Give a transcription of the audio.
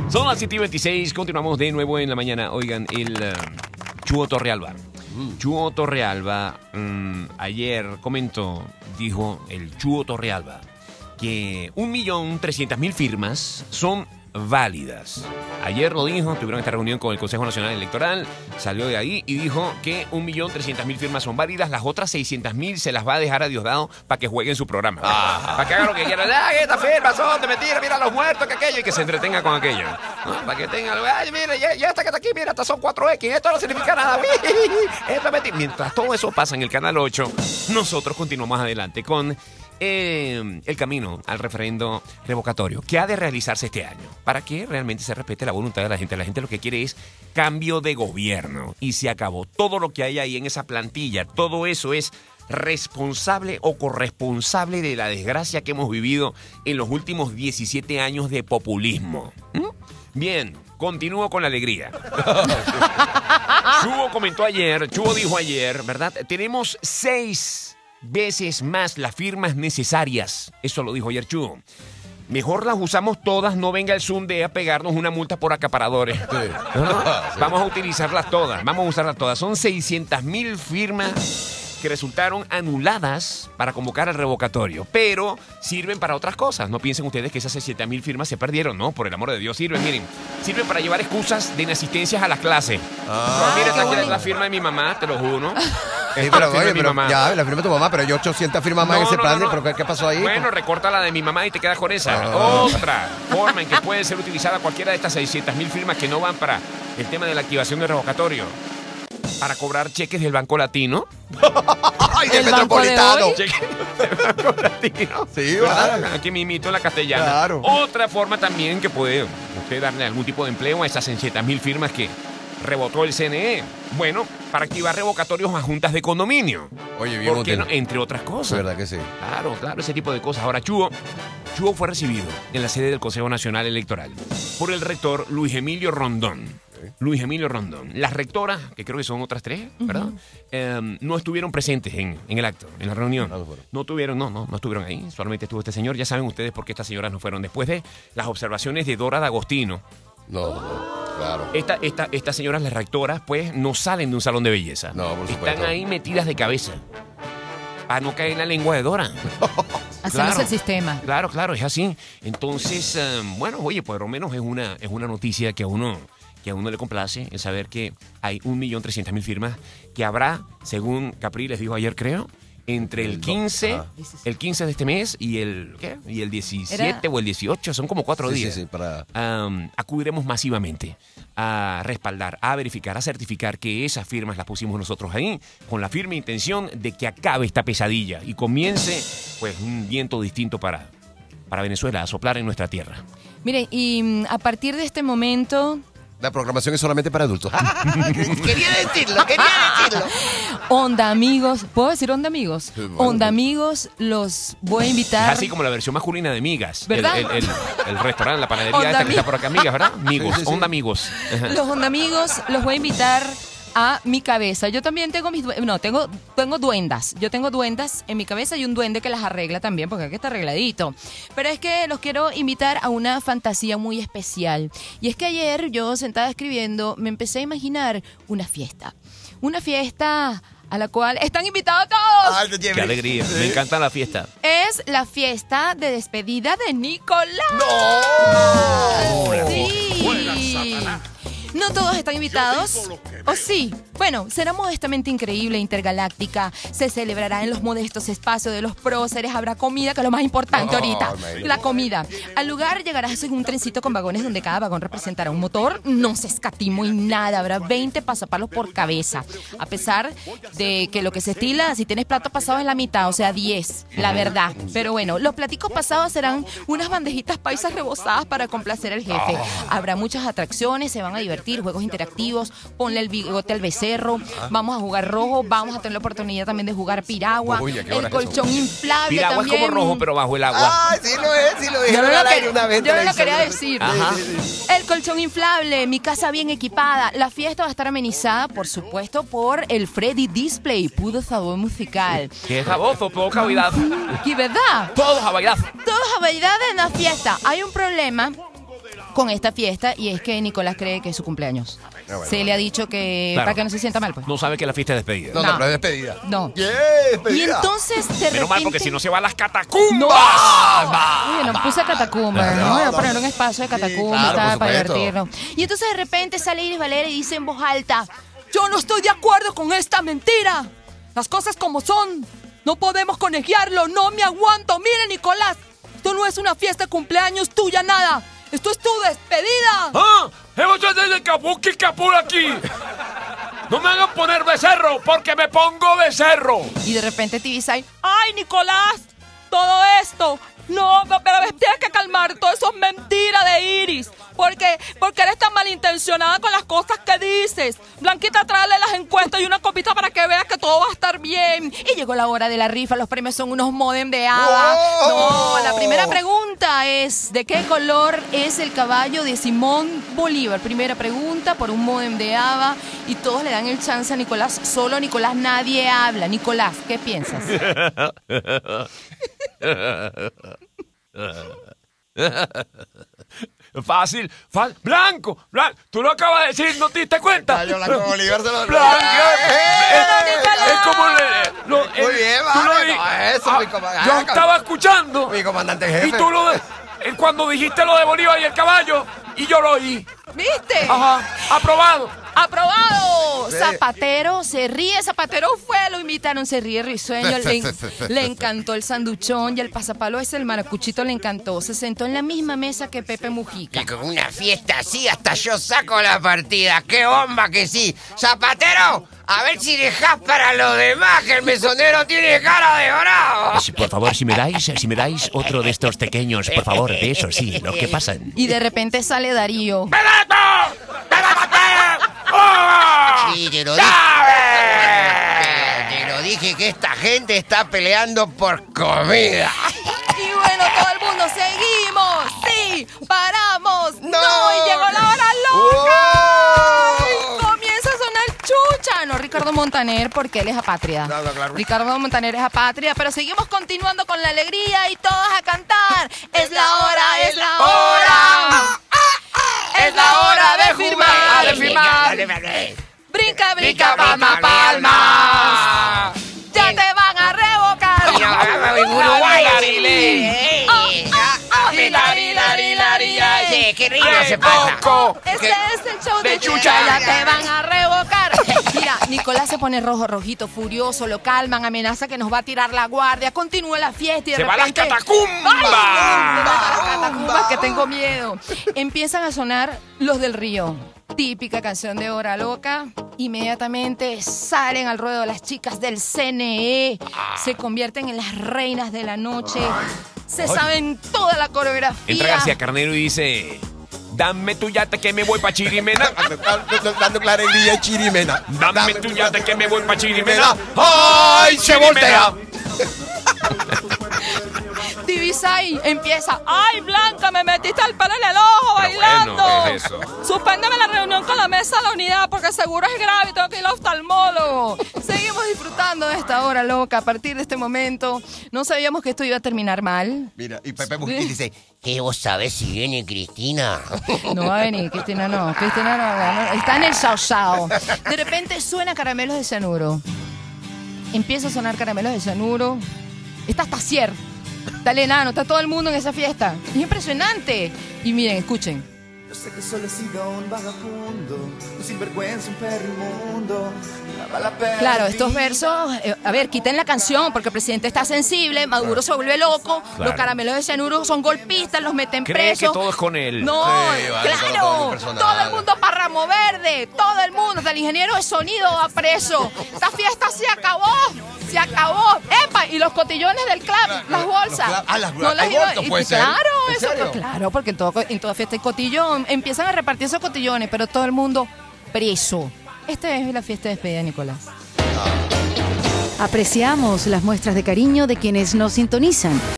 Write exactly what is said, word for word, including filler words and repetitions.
Son las siete y veintiséis, continuamos de nuevo en la mañana. Oigan, el uh, Chuo Torrealba. Mm. Chuo Torrealba um, ayer comentó, dijo el Chuo Torrealba, que un millón trescientas mil firmas son válidas. Ayer lo dijo, tuvieron esta reunión con el Consejo Nacional Electoral, salió de ahí y dijo que un millón trescientas mil firmas son válidas, las otras seiscientas mil se las va a dejar a Diosdado para que jueguen su programa. Ah. Para que hagan lo que quieran. ¡Ah, estas firmas son de mentira! Mira los muertos, que aquello, y que se entretenga con aquello. ¿No? Para que tengan, ¡ay, mira, ya, ya está que está aquí, mira, estas son cuatro equis, esto no significa nada. Esto es mentira. Mientras todo eso pasa en el Canal ocho, nosotros continuamos adelante con Eh, el camino al referendo revocatorio que ha de realizarse este año para que realmente se respete la voluntad de la gente. La gente lo que quiere es cambio de gobierno y se acabó. Todo lo que hay ahí en esa plantilla, todo eso es responsable o corresponsable de la desgracia que hemos vivido en los últimos diecisiete años de populismo. ¿Mm? Bien, continúo con la alegría. Chuo comentó ayer, Chuo dijo ayer, ¿verdad? Tenemos seis veces más las firmas necesarias. Eso lo dijo ayer Chuo. Mejor las usamos todas, no venga el Sunde a pegarnos una multa por acaparadores. Sí. ¿No? Vamos a utilizarlas todas, vamos a usarlas todas. Son seiscientas mil firmas que resultaron anuladas para convocar al revocatorio, pero sirven para otras cosas. No piensen ustedes que esas seiscientas mil firmas se perdieron, no, por el amor de Dios, sirven, miren, sirven para llevar excusas de inasistencias a las clases. Ah, mira, esta es la firma de mi mamá, te lo juro, ¿no? Sí, pero, oye, pero ya, la firma de tu mamá, pero yo ochocientas firmas más no, en ese no, plan, no, no. ¿Pero qué, qué pasó ahí? Bueno, recorta la de mi mamá y te quedas con esa. Ah. Otra forma en que puede ser utilizada cualquiera de estas seiscientas mil firmas que no van para el tema de la activación del revocatorio. Para cobrar cheques del Banco Latino. ¡Ay, del Metropolitano! De cheques del Banco Latino. Sí, vale. Aquí mismito en la castellana. Claro. Otra forma también que puede usted darle algún tipo de empleo a esas seiscientas mil firmas que rebotó el C N E. Bueno, para activar revocatorios a juntas de condominio. Oye, bien. ¿Por qué no? Entre otras cosas. ¿Verdad que sí? Claro, claro, ese tipo de cosas. Ahora, Chuo, Chuo fue recibido en la sede del Consejo Nacional Electoral por el rector Luis Emilio Rondón. Luis Emilio Rondón. Las rectoras, que creo que son otras tres, ¿verdad? Uh-huh. eh, no estuvieron presentes en, en el acto, en la reunión. No, no tuvieron, no, no, no estuvieron ahí. Solamente estuvo este señor. Ya saben ustedes por qué estas señoras no fueron. Después de las observaciones de Dora D'Agostino. No, no, claro. Esta, esta, estas señoras, las rectoras, pues, no salen de un salón de belleza. No, por supuesto. Están ahí metidas de cabeza. Para no caer en la lengua de Dora. Hacemos claro, el sistema. Claro, claro, es así. Entonces, um, bueno, oye, por lo menos es una, es una noticia que a uno... que a uno le complace el saber que hay un millón trescientas mil firmas que habrá, según Capri les dijo ayer, creo, entre el quince, ah. el quince de este mes y el, ¿qué? Y el diecisiete Era... o el dieciocho, son como cuatro sí, días. Sí, sí, para... Um, acudiremos masivamente a respaldar, a verificar, a certificar que esas firmas las pusimos nosotros ahí con la firme intención de que acabe esta pesadilla y comience pues un viento distinto para, para Venezuela a soplar en nuestra tierra. Miren, y a partir de este momento... La programación es solamente para adultos. Quería decirlo, quería decirlo. Onda Amigos, ¿puedo decir Onda Amigos? Sí, bueno. Onda Amigos, los voy a invitar. Es así como la versión masculina de Migas. ¿Verdad? El, el, el, el restaurante, la panadería Onda esta que está por acá, Migas, ¿verdad? Amigos, sí, sí, sí. Onda Amigos. Los Onda Amigos los voy a invitar a mi cabeza. Yo también tengo mis... No, tengo, tengo duendas. Yo tengo duendas en mi cabeza y un duende que las arregla también, porque aquí está arregladito. Pero es que los quiero invitar a una fantasía muy especial. Y es que ayer yo, sentada escribiendo, me empecé a imaginar una fiesta. Una fiesta a la cual están invitados todos. Ay, ¡qué alegría! Me encanta la fiesta. Es la fiesta de despedida de Nicolás. ¡No! ¡Sí! No todos están invitados. ¿O sí? Bueno, será modestamente increíble, intergaláctica. Se celebrará en los modestos espacios de los próceres. Habrá comida, que es lo más importante oh, ahorita. Man. La comida. Al lugar llegarás en un trencito con vagones donde cada vagón representará un motor. No se escatimó y nada. Habrá veinte pasapalos por cabeza. A pesar de que lo que se estila, si tienes platos pasados es la mitad, o sea, diez. La verdad. Pero bueno, los platicos pasados serán unas bandejitas paisas rebozadas para complacer al jefe. Habrá muchas atracciones, se van a divertir, juegos interactivos. Ponle el bigote al becerro. Vamos a jugar rojo. Vamos a tener la oportunidad también de jugar piragua. Uy, el colchón es inflable piragua también. Es como rojo, pero bajo el agua. Ah, sí lo es, sí lo dijeron al aire una vez. Yo no lo quería decir. Ajá. El colchón inflable, mi casa bien equipada. La fiesta va a estar amenizada, por supuesto, por el Freddy Display, puro sabor musical. ¡Qué jabozo, poca cavidad! ¿Y verdad? Todos a bailar. Todos a bailar en la fiesta. Hay un problema con esta fiesta, y es que Nicolás cree que es su cumpleaños. Ah, bueno, se bueno. le ha dicho que claro. para que no se sienta mal, pues. No sabe que la fiesta es despedida. No, no, no pero es despedida. No. Yeah, despedida. Y entonces de Menos repente... mal, porque si no se va a las catacumbas. ¡No! Bueno, puse catacumbas. No, No, voy a no, poner un espacio de catacumbas, sí, claro, para divertirnos. Y entonces de repente sale Iris Valera y dice en voz alta: yo no estoy de acuerdo con esta mentira. Las cosas como son. No podemos conejearlo. No me aguanto. Mire, Nicolás, esto no es una fiesta de cumpleaños tuya, nada. Esto es tu despedida. ¡Ah! ¡Hemos hecho desde Kabuki Kapur aquí! ¡No me hagan poner becerro, porque me pongo becerro! Y de repente Tibisay: ¡ay, Nicolás! Todo esto... No, pero tienes que calmar. Todo eso es mentira de Iris. Porque, porque eres tan malintencionada con las cosas que dices. Blanquita, tráele las encuestas y una copita para que veas que todo va a estar bien. Y llegó la hora de la rifa. Los premios son unos modem de hada. ¡Oh! No, la primera pregunta es: ¿de qué color es el caballo de Simón Bolívar? Primera pregunta por un modem de hada. Y todos le dan el chance a Nicolás. Solo Nicolás, nadie habla. Nicolás, ¿qué piensas? Fácil, fácil. Blanco, blanco. Tú lo acabas de decir, ¿no te diste cuenta? Yo Blanco Bolívar se lo... Blanco. ¡Eh! Es, es como... Le, lo, Muy bien, tú lo vale, di- no, eso, ah, mi comandante. yo estaba escuchando. Mi comandante jefe. Y tú lo... de- eh, cuando dijiste lo de Bolívar y el caballo, y yo lo oí. ¿Viste? Ajá, aprobado. ¡Aprobado! Sí. Zapatero se ríe, Zapatero fue, lo invitaron, se ríe risueño, le, le encantó el sanduchón y el pasapalo ese, el maracuchito le encantó. Se sentó en la misma mesa que Pepe Mujica. Y con una fiesta así hasta yo saco la partida. ¡Qué bomba que sí! ¡Zapatero! A ver si dejás para los demás, que el mesonero tiene cara de bravo. Por favor, si me dais, si me dais otro de estos pequeños, por favor, de esos, sí, los que pasan. Y de repente sale Darío. Sí, te lo dije. Te lo dije que esta gente está peleando por comida. Y bueno, todo el mundo, seguimos, sí, paramos, no, ¡No! y llegó la hora loca. Y comienza a sonar chucha. No, Ricardo Montaner, porque él es apátrida. No, no, claro. Ricardo Montaner es apátrida, pero seguimos continuando con la alegría y todos a cantar. Es la hora, es la hora. Es la hora de firmar, de firmar. Brinca, brinca, palma, palma. Ya te van a revocar. Uruguay, qué rico se pasa. Este es el show de Chucha, ya te van a revocar. Mira, Nicolás se pone rojo, rojito, furioso, lo calman, amenaza que nos va a tirar la guardia, continúa la fiesta y de ¡Se va a las repente... catacumbas! ¡Ay, no, no, a las catacumbas, que tengo miedo! Empiezan a sonar Los del Río. Típica canción de Hora Loca. Inmediatamente salen al ruedo las chicas del C N E. Se convierten en las reinas de la noche. Se saben toda la coreografía. Entra García Carnero y dice: dame tu yate que me voy pa' Chirimena. Dando la alegría a Chirimena. Dame tu yate que me voy pa' Chirimena. ¡Ay, se voltea! Tibisay empieza: ¡ay, Blanca, me metiste el pelo en el ojo Pero bailando! bueno, ¿qué es eso? Suspéndeme la reunión con la mesa de la unidad porque seguro es grave y tengo que ir al oftalmólogo. Seguimos disfrutando de esta hora loca. A partir de este momento, no sabíamos que esto iba a terminar mal. Mira, y Pepe Mujica dice... ¿Qué vos sabés si viene Cristina? No va a venir, Cristina no. Cristina no, no, está en el sao sao. De repente suena Caramelos de Cianuro. Empieza a sonar Caramelos de Cianuro. Está Tassier. Está el enano, está todo el mundo en esa fiesta. Es impresionante. Y miren, escuchen. Yo sé que solo he sido un vagabundo, un sinvergüenza, un perro inmundo. La bala perdida. Claro, estos versos, eh, a ver, quiten la canción porque el presidente está sensible, Maduro claro. se vuelve loco, Claro. los Caramelos de Cianuro son golpistas, los meten Cree presos. que todo es con él. No, Sí, vale, todo- todo claro, muy personal. todo el mundo para Ramo Verde, todo el mundo, hasta el ingeniero de sonido va preso. Esta fiesta se acabó, se acabó. ¡Epa! Y los cotillones del club, las bolsas. cla- ah, las- No hay iba- votos, y- puede y ser. Claro, ¿En eso, serio? claro, porque en, todo, en toda fiesta hay cotillón. Empiezan a repartir esos cotillones, pero todo el mundo preso. Esta es la fiesta de despedida de Nicolás. Apreciamos las muestras de cariño de quienes nos sintonizan.